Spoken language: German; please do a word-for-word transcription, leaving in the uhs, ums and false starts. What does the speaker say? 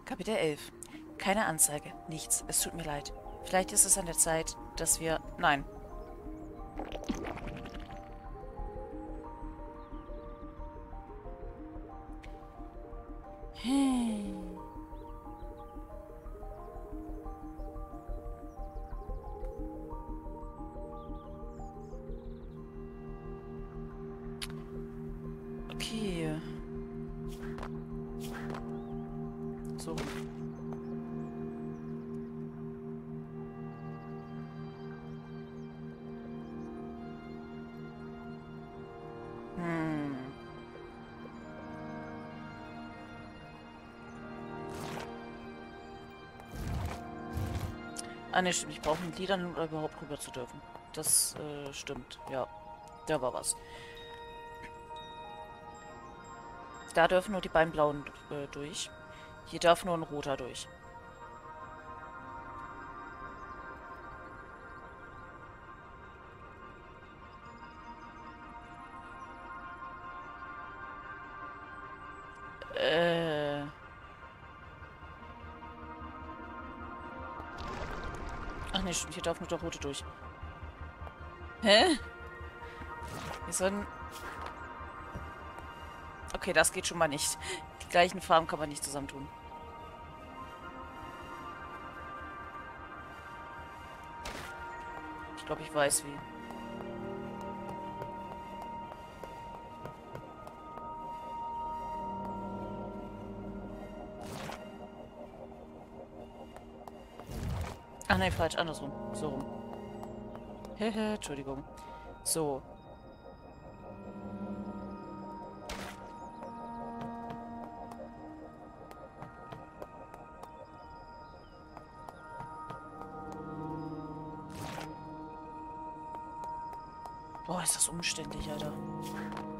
Kapitel elf. Keine Anzeige. Nichts. Es tut mir leid. Vielleicht ist es an der Zeit, dass wir... Nein. Hm. Okay. So. Hm. Ah, ne, stimmt. Ich brauche einen Gliedern, um da überhaupt rüber zu dürfen. Das äh, stimmt. Ja, da war was. Da dürfen nur die beiden blauen äh, durch. Hier darf nur ein roter durch. Äh. Ach ne, stimmt. Hier darf nur der rote durch. Hä? Wir sollen... Okay, das geht schon mal nicht. Die gleichen Farben kann man nicht zusammentun. Ich glaube, ich weiß wie. Ach ne, falsch, andersrum. So rum. Hehe, Entschuldigung. So. Boah, ist das umständlich, Alter.